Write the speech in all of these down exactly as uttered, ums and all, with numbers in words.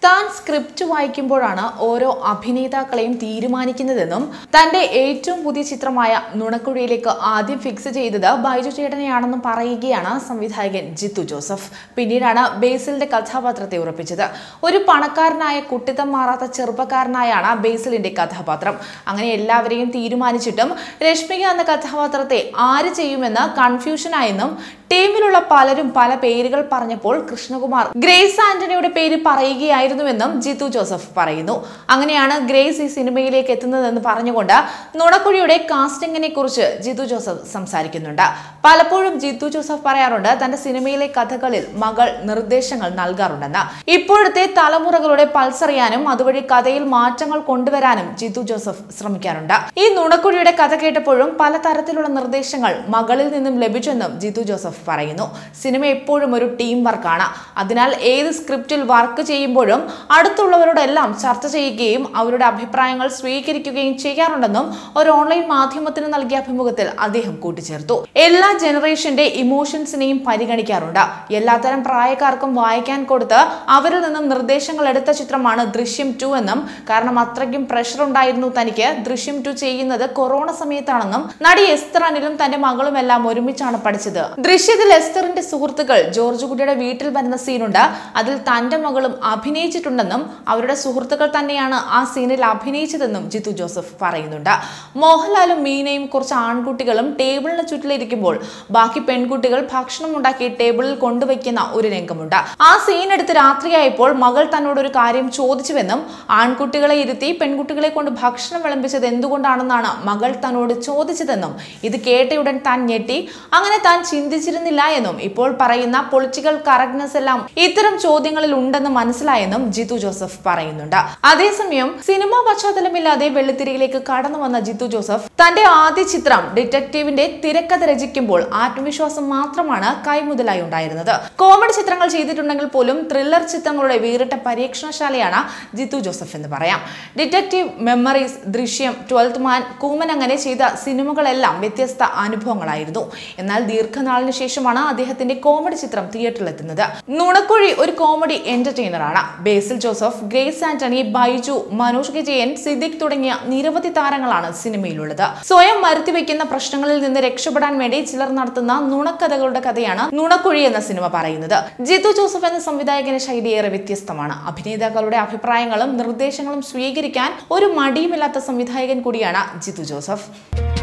താൻ സ്ക്രിപ്റ്റ് വായിക്കുമ്പോഴാണ് ഓരോ അഭിനേതാക്കളെയും തീരുമാനിക്കുന്നതെന്നും തന്റെ ഏറ്റവും പുതിയ ചിത്രമായ നുണക്കുഴിയിലേക്ക് ആദ്യം ഫിക്സ് ചെയ്തത് ബൈജു ചേട്ടനെയാണെന്നും പറയുകയാണ് സംവിധായകൻ ജിത്തു ജോസഫ്. പിന്നീടാണ് ബേസിലിന്റെ കഥാപാത്രത്തെ ഉറപ്പിച്ചത്. ഒരു പണക്കാരനായ കുട്ടിത്തം മാറാത്ത ചെറുപ്പക്കാരനായാണ് ബേസിലിന്റെ കഥാപാത്രം. അങ്ങനെ എല്ലാവരെയും തീരുമാനിച്ചിട്ടും രശ്മിക എന്ന കഥാപാത്രത്തെ ആര് ചെയ്യുമെന്ന് കൺഫ്യൂഷനായെന്നും ടീമിലുള്ള പലരും പല പേരുകൾ പറഞ്ഞപ്പോൾ കൃഷ്ണകുമാർ ഗ്രേസ് ആന്റണിയുടെ പേര് പറയുകയായിരുന്നുവെന്നും ജിത്തു ജോസഫ് പറയുന്നു. അങ്ങനെയാണ് ഗ്രേസ് ഈ സിനിമയിലേക്ക് എത്തുന്നതെന്ന് പറഞ്ഞുകൊണ്ട് നുണക്കുഴിയുടെ കാസ്റ്റിംഗിനെ കുറിച്ച് ജിത്തു ജോസഫ് സംസാരിക്കുന്നുണ്ട്. പലപ്പോഴും ജിത്തു ജോസഫ് പറയാറുണ്ട് തന്റെ സിനിമയിലെ കഥകളിൽ മകൾ നിർദ്ദേശങ്ങൾ നൽകാറുണ്ടെന്ന്. ഇപ്പോഴത്തെ തലമുറകളുടെ പൾസറിയാനും അതുവഴി കഥയിൽ മാറ്റങ്ങൾ കൊണ്ടുവരാനും ജിത്തു ജോസഫ് ശ്രമിക്കാറുണ്ട്. ഈ നുണക്കുഴിയുടെ കഥ കേട്ടപ്പോഴും പലതരത്തിലുള്ള നിർദ്ദേശങ്ങൾ മകളിൽ നിന്നും ലഭിച്ചെന്നും ജിത്തു ജോസഫ് പറയുന്നു. സിനിമ എപ്പോഴും ഒരു ടീം വർക്കാണ്. അതിനാൽ ഏത് സ്ക്രിപ്റ്റിൽ വർക്ക് ചെയ്യുമ്പോഴും അടുത്തുള്ളവരോടെല്ലാം ചർച്ച ചെയ്യുകയും അവരുടെ അഭിപ്രായങ്ങൾ സ്വീകരിക്കുകയും ചെയ്യാറുണ്ടെന്നും ഒരു ഓൺലൈൻ മാധ്യമത്തിന് നൽകിയ അഭിമുഖത്തിൽ അദ്ദേഹം കൂട്ടിച്ചേർത്തു. എല്ലാ ജനറേഷന്റെ ഇമോഷൻസിനെയും പരിഗണിക്കാറുണ്ട്. എല്ലാത്തരം പ്രായക്കാർക്കും വായിക്കാൻ കൊടുത്ത് അവരിൽ നിന്നും നിർദ്ദേശങ്ങൾ എടുത്ത ചിത്രമാണ് ദൃശ്യം ടു എന്നും, കാരണം അത്രയ്ക്കും പ്രഷർ ഉണ്ടായിരുന്നു തനിക്ക് ദൃശ്യം ടു ചെയ്യുന്നത് കൊറോണ സമയത്താണെന്നും, നടി എസ്തർ അനിലും തന്റെ മകളും എല്ലാം ഒരുമിച്ചാണ് പഠിച്ചത്. ദൃശ്യത്തിൽ എസ്തറിന്റെ സുഹൃത്തുക്കൾ ജോർജ് കുട്ടിയുടെ വീട്ടിൽ വരുന്ന സീനുണ്ട്. അതിൽ തന്റെ മകളും അഭിനയിച്ചിട്ടുണ്ടെന്നും അവരുടെ സുഹൃത്തുക്കൾ തന്നെയാണ് ആ സീനിൽ അഭിനയിച്ചതെന്നും ജിത്തു ജോസഫ് പറയുന്നുണ്ട്. മോഹൻലാലും മീനയും കുറച്ച് ആൺകുട്ടികളും ടേബിളിന് ചുറ്റിലിരിക്കുമ്പോൾ ബാക്കി പെൺകുട്ടികൾ ഭക്ഷണം ഉണ്ടാക്കി ടേബിളിൽ കൊണ്ടുവയ്ക്കുന്ന ഒരു രംഗമുണ്ട്. ആ സീൻ എടുത്ത് രാത്രിയായപ്പോൾ മകൾ തന്നോട് ഒരു കാര്യം ചോദിച്ചുവെന്നും ആൺകുട്ടികളെ ഇരുത്തി പെൺകുട്ടികളെ കൊണ്ട് ഭക്ഷണം വിളമ്പിച്ചത് എന്തുകൊണ്ടാണെന്നാണ് മകൾ തന്നോട് ചോദിച്ചതെന്നും ഇത് കേട്ടയുടൻ താൻ ഞെട്ടി. അങ്ങനെ താൻ ചിന്തിച്ചിരുന്നില്ല എന്നും ഇപ്പോൾ പറയുന്ന പൊളിറ്റിക്കൽ കറക്റ്റ്നെസ് എല്ലാം ഇത്തരം ചോദ്യങ്ങളിൽ ഉണ്ടെന്ന് മനസ്സിലായെന്നും ജിത്തു ജോസഫ് പറയുന്നുണ്ട്. അതേസമയം സിനിമാ പശ്ചാത്തലമില്ലാതെ വെള്ളിത്തിരയിലേക്ക് കടന്നു വന്ന ജിത്തു ജോസഫ് തന്റെ ആദ്യ ചിത്രം ഡിറ്റക്റ്റീവിന്റെ തിരക്കഥ രചിക്കുമ്പോൾ ആത്മവിശ്വാസം മാത്രമാണ് കൈമുതലായി ഉണ്ടായിരുന്നത്. കോമഡി ചിത്രങ്ങൾ ചെയ്തിട്ടുണ്ടെങ്കിൽ പോലും ത്രില്ലർ ചിത്രങ്ങളുടെ വേറിട്ട പരീക്ഷണശാലയാണ് ജിത്തു ജോസഫ് എന്ന് പറയാം. Detective, memories, Drishyam, twelfth man, Kooman അങ്ങനെ ചെയ്ത സിനിമകളെല്ലാം വ്യത്യസ്ത അനുഭവങ്ങളായിരുന്നു. എന്നാൽ ദീർഘനാളിന് ശേഷമാണ് അദ്ദേഹത്തിന്റെ കോമഡി ചിത്രം തിയേറ്ററിൽ എത്തുന്നത്. നുണക്കുഴി ഒരു കോമഡി എന്റർടൈനർ ആണ്. ബേസിൽ ജോസഫ്, ഗ്രേസ് ആന്റണി, ബൈജു, മനോജ് കെ ജയൻ, സിദ്ദിഖ് തുടങ്ങിയ നിരവധി താരങ്ങളാണ് സിനിമയിലുള്ളത്. സ്വയം വരുത്തിവെക്കുന്ന പ്രശ്നങ്ങളിൽ നിന്ന് രക്ഷപ്പെടാൻ വേണ്ടി ചിലർ നടത്തുന്ന നുണക്കഥകളുടെ കഥയാണ് നുണക്കുഴി എന്ന സിനിമ പറയുന്നത്. ജിത്തു ജോസഫ് എന്ന സംവിധായകന്റെ ശൈലി ഏറെ വ്യത്യസ്തമാണ്. അഭിനേതാക്കളുടെ അഭിപ്രായങ്ങളും നിർദ്ദേശങ്ങളും സ്വീകരിക്കാൻ ഒരു മടിയുമില്ലാത്ത സംവിധായകൻ കൂടിയാണ് ജിത്തു ജോസഫ്.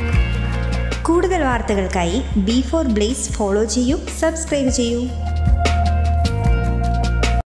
കൂടുതൽ വാർത്തകൾക്കായി ബി ഫോർ ബ്ലേസ് ഫോളോ ചെയ്യൂ, സബ്സ്ക്രൈബ് ചെയ്യൂ.